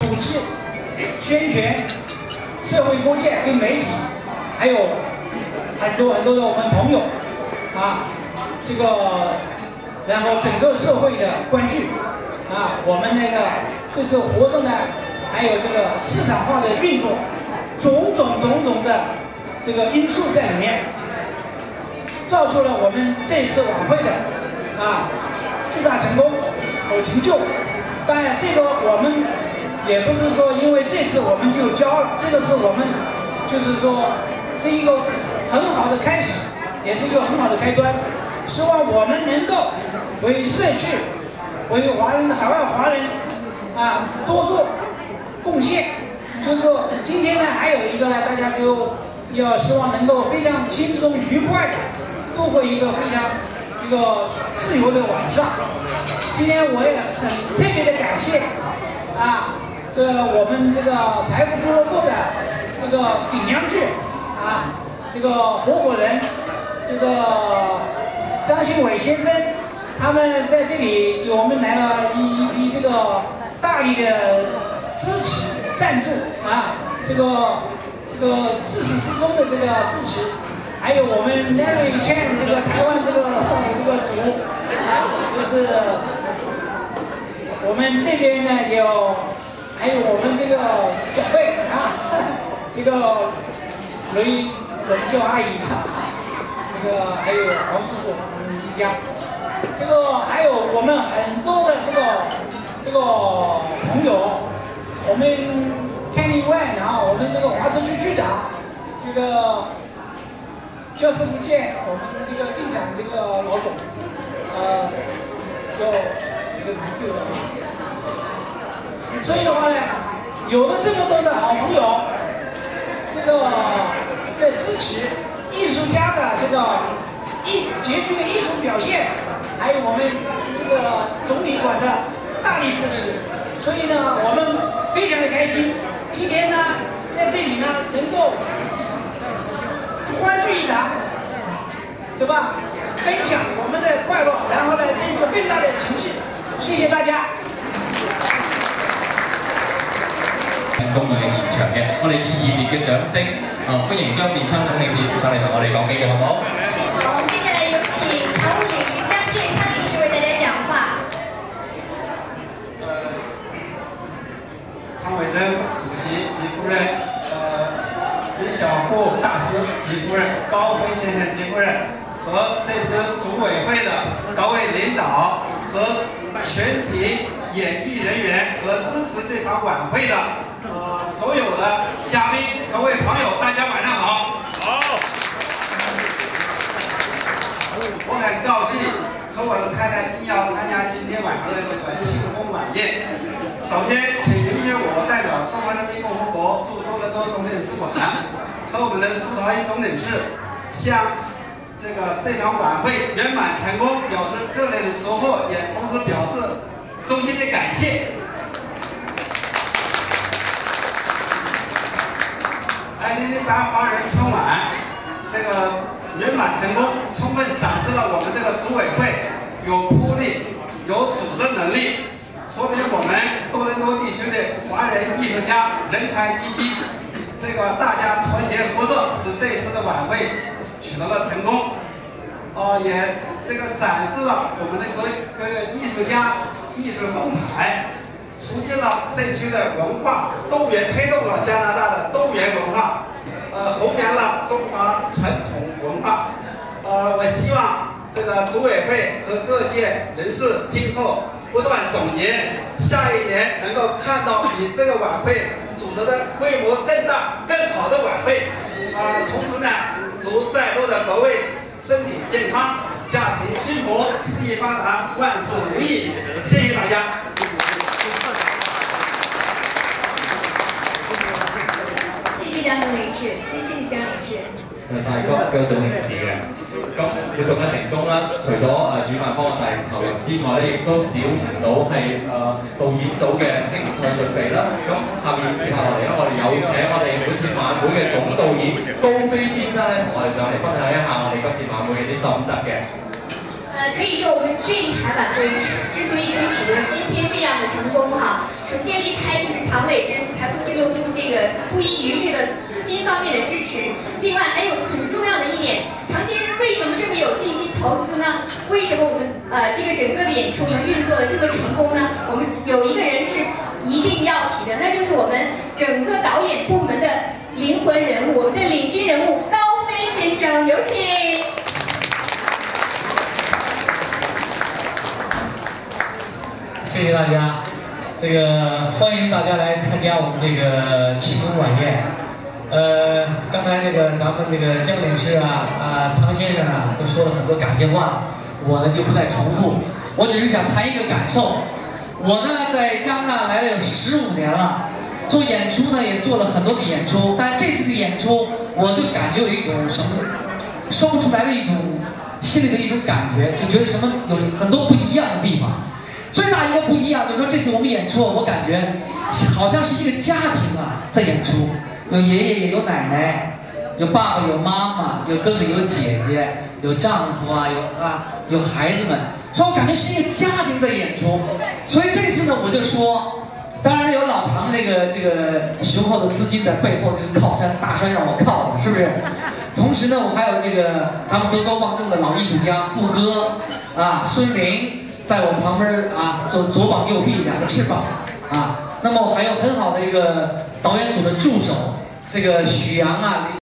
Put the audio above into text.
主持、宣传、社会各界跟媒体，还有很多的我们朋友啊，这个然后整个社会的关注啊，我们那个这次活动呢，还有这个市场化的运作，种种的这个因素在里面，造就了我们这次晚会的巨大成功和成就。当然，这个我们也不是说因为这次我们就交了，这个是我们就是说是一个很好的开始，也是一个很好的开端。希望我们能够为社区、为海外华人多做贡献。就是说今天呢，还有一个呢，大家就要希望能够非常轻松愉快的度过一个非常这个自由的晚上。今天我也很特别的感谢这我们这个财富俱乐部的这个顶梁柱这个合伙人这个张新伟先生，他们在这里给我们来了一笔这个大力的支持赞助这个事实之中的这个支持，还有我们 Larry Chen 这个台湾这个组就是我们这边呢还有我们这个长辈这个我们叫阿姨这个还有黄叔叔一家，这个还有我们很多的这个朋友，我们 Kenny Wan 我们这个华车区区长，这个教师福建我们这个地产这个老总，叫这个名字所以的话呢，有了这么多的好朋友，这个的支持，艺术家的这个杰出的艺术表现，还有我们这个总理馆的大力支持，所以呢，我们非常的开心。今天呢，在这里呢，能够欢聚一堂，对吧？分享我们的快乐，然后呢，争取更大的成绩。谢謝大家。 成功嘅現場嘅，我哋以熱烈嘅掌聲歡迎姜建坤總領事上嚟同我哋講幾句，好唔好？ 好，接下來有請常務領事姜建昌領事為大家講話。 汤伟生主席及夫人，李小璐大师及夫人，高飞先生及夫人，和这次组委会的各位领导和全体演艺人员和支持这场晚会的所有的嘉宾，各位朋友，大家晚上好。好。我很高兴和我的太太一定要参加今天晚上的这个庆功晚宴。首先，请允许我代表中华人民共和国驻多伦多总领事馆和我们的朱陶一总领事，向这场晚会圆满成功表示热烈的祝贺，也同时表示衷心的感谢。2008华人春晚这个圆满成功，充分展示了我们这个组委会有魄力、有组织能力，说明我们多伦多地区的华人艺术家人才济济，这个大家团结合作，使这一次的晚会取得了成功。也这个展示了我们的各个艺术家艺术风采，促进了社区的文化多元，推动了加拿大的多元文化，弘扬了中华传统文化。我希望这个组委会和各界人士今后不断总结，下一年能够看到比这个晚会组织的规模更大、更好的晚会。同时呢，祝在座的各位身体健康，家庭幸福，事业发达，万事如意。谢谢大家。 謝謝姜總領事，謝謝你姜領事。 多謝姜總領事嘅。咁活動嘅成功啦，除咗主辦方嘅大力投入之外咧，亦都少唔到係導演組嘅精彩準備啦。咁下面接下來咧，我哋有請我哋本次晚會嘅總導演高飛先生咧，同我哋上嚟分享一下我哋今次晚會嘅啲心得嘅。 第可以说我们这一台晚会之所以可以取得今天这样的成功哈，首先离不开就是唐伟珍财富俱乐部这个不遗余力的资金方面的支持。另外还有很重要的一点，唐先生为什么这么有信心投资呢？为什么我们这个整个的演出能运作的这么成功呢？我们有一个人是一定要提的，那就是我们整个导演部门的灵魂人物，我们的领军人物高飞先生，有请。 谢谢大家，欢迎大家来参加我们这个庆功晚宴。刚才咱们姜领事唐先生都说了很多感谢话，我呢就不再重复，我只是想谈一个感受。我呢在加拿大来了有15年了，做演出呢也做了很多的演出，但这次的演出我就感觉有一种什么说不出来的一种心里的一种感觉，就觉得什么有很多不一样的地方。最大一个不一样就是说，这次我们演出，我感觉好像是一个家庭在演出，有爷爷有奶奶，有爸爸有妈妈，有哥哥有姐姐，有丈夫有孩子们，所以我感觉是一个家庭在演出。所以这次呢，我就说，当然有老唐这个雄厚的资金在背后这个靠山大山让我靠着，是不是？同时呢，我还有咱们德高望重的老艺术家傅哥孙林。在我旁边做左膀右臂2个翅膀那么我还有很好的一个导演组的助手，许阳